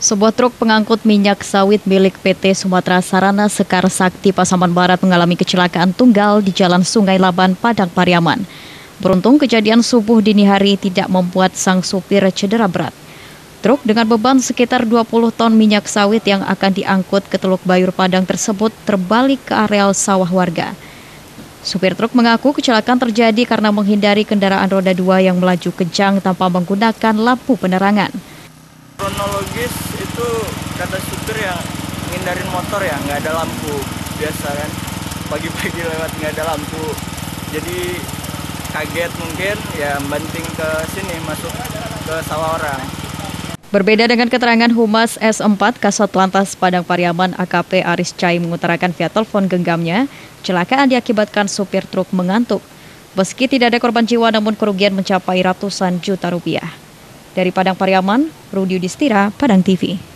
Sebuah truk pengangkut minyak sawit milik PT Sumatera Sarana Sekar Sakti Pasaman Barat mengalami kecelakaan tunggal di Jalan Sungai Laban, Padang Pariaman. Beruntung kejadian subuh dini hari tidak membuat sang supir cedera berat. Truk dengan beban sekitar 20 ton minyak sawit yang akan diangkut ke Teluk Bayur Padang tersebut terbalik ke areal sawah warga. Supir truk mengaku kecelakaan terjadi karena menghindari kendaraan roda 2 yang melaju kencang tanpa menggunakan lampu penerangan. Kronologis itu kata supir ya ngindarin motor ya, nggak ada lampu biasa kan, pagi-pagi lewat nggak ada lampu, jadi kaget mungkin ya banting ke sini masuk ke sawah orang. Berbeda dengan keterangan Humas S4 Kasat Lantas Padang Pariaman AKP Aris Cai mengutarakan via telepon genggamnya, kecelakaan diakibatkan supir truk mengantuk. Meski tidak ada korban jiwa namun kerugian mencapai ratusan juta rupiah. Dari Padang Pariaman, Rudi Yudhistira, Padang TV.